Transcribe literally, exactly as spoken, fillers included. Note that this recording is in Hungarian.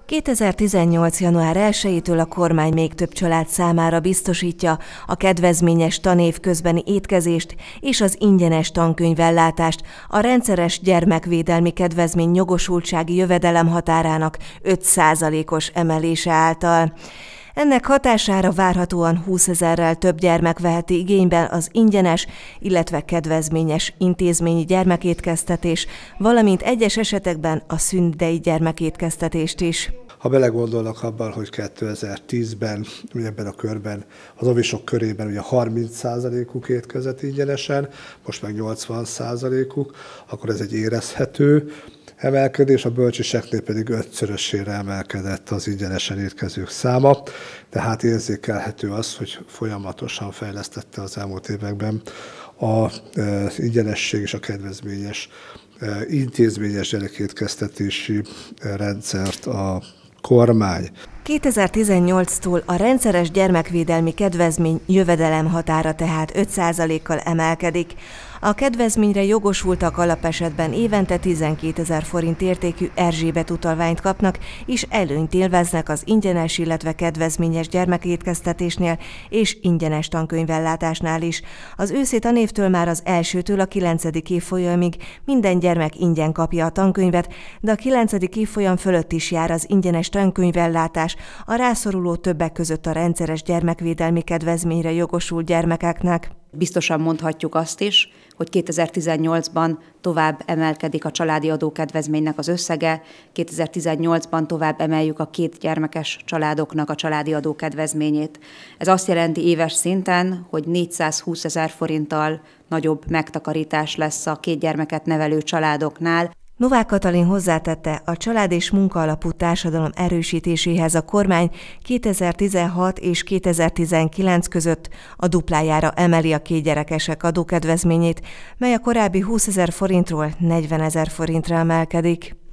kétezer-tizennyolc. január elsejétől a kormány még több család számára biztosítja a kedvezményes tanév közbeni étkezést és az ingyenes tankönyvellátást a rendszeres gyermekvédelmi kedvezmény jogosultsági jövedelem határának öt százalékos emelése által. Ennek hatására várhatóan húszezerrel több gyermek veheti igénybe az ingyenes, illetve kedvezményes intézményi gyermekétkeztetés, valamint egyes esetekben a szünidei gyermekétkeztetést is. Ha belegondolnak abban, hogy kétezer-tízben ebben a körben, az óvisok körében ugye harminc százalékuk étkezett ingyenesen, most meg nyolcvan százalékuk, akkor ez egy érezhető emelkedés, a bölcsiseknél pedig ötszörösére emelkedett az ingyenesen étkezők száma, tehát érzékelhető az, hogy folyamatosan fejlesztette az elmúlt években az ingyenesség és a kedvezményes intézményes gyerekétkeztetési rendszert a kormány. kétezer-tizennyolctól a rendszeres gyermekvédelmi kedvezmény jövedelem határa tehát öt százalékkal emelkedik. A kedvezményre jogosultak alapesetben évente tizenkétezer forint értékű Erzsébet utalványt kapnak, és előnyt élveznek az ingyenes, illetve kedvezményes gyermekétkeztetésnél és ingyenes tankönyvellátásnál is. Az őszi tanévtől már az elsőtől a kilencedik évfolyamig minden gyermek ingyen kapja a tankönyvet, de a kilencedik évfolyam fölött is jár az ingyenes tankönyvellátás a rászoruló többek között a rendszeres gyermekvédelmi kedvezményre jogosult gyermekeknek. Biztosan mondhatjuk azt is, hogy kétezer-tizennyolcban tovább emelkedik a családi adókedvezménynek az összege, kétezer-tizennyolcban tovább emeljük a két gyermekes családoknak a családi adókedvezményét. Ez azt jelenti éves szinten, hogy négyszázhúszezer forinttal nagyobb megtakarítás lesz a két gyermeket nevelő családoknál. Novák Katalin hozzátette, a család és munkaalapú társadalom erősítéséhez a kormány kétezer-tizenhat és kétezer-tizenkilenc között a duplájára emeli a kétgyerekesek adókedvezményét, mely a korábbi húszezer forintról negyvenezer forintra emelkedik.